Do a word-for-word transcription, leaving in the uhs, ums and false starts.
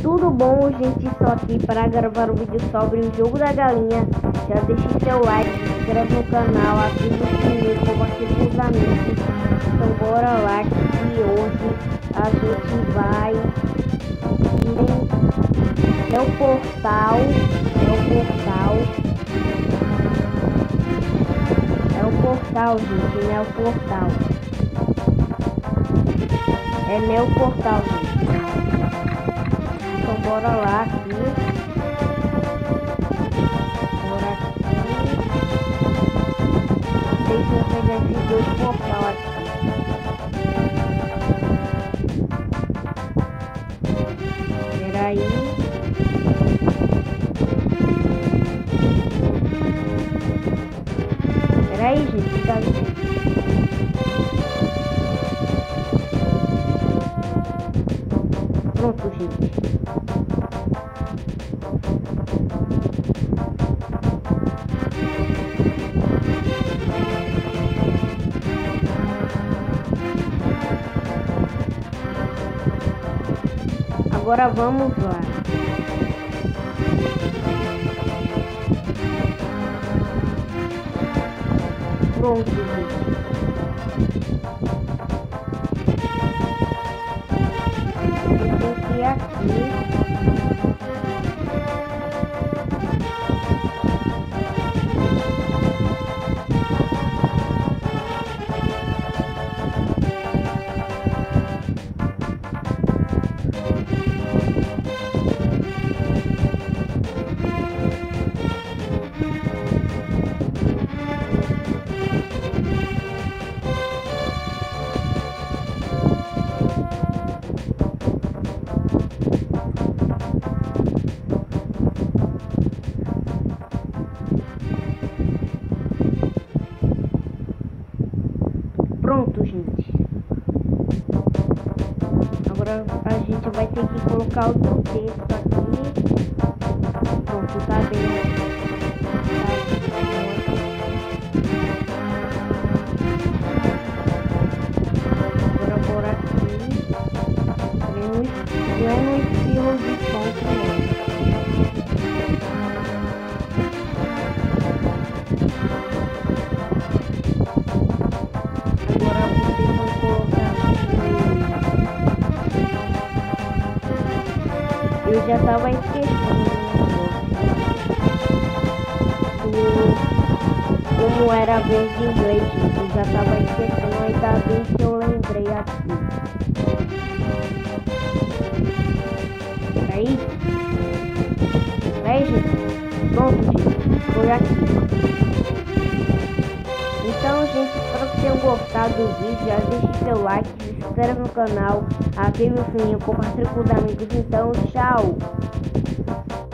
Tudo bom, gente? Estou aqui para gravar um vídeo sobre o jogo da galinha. Já deixe seu like, se inscreve no canal, ative o sininho, compartilhe com os amigos. Então bora lá que hoje a gente vai é o portal, é o portal, é o portal, gente, é o portal, é meu portal, gente. Então bora lá aqui. Bora aqui. Deixa eu pegar esses dois portal aqui. Espera aí. Espera aí, gente. Tá... Pronto, gente. Agora vamos lá. Pronto, gente. Eu tenho que ir aqui. Pronto, gente. Agora a gente vai ter que colocar outro texto aqui. Pronto, tá bem. Agora bora aqui. Não é no estilo de fonte, não. Eu já tava esquecendo do, como era verde em inglês, gente. Eu já tava esquecendo, ainda bem que eu lembrei aqui. Peraí. Peraí, gente. Pronto, gente. Foi aqui. Então, gente, espero que tenham gostado do vídeo. Já deixe seu like, se inscreva no canal, ative o sininho, compartilhe com os amigos. Então, tchau!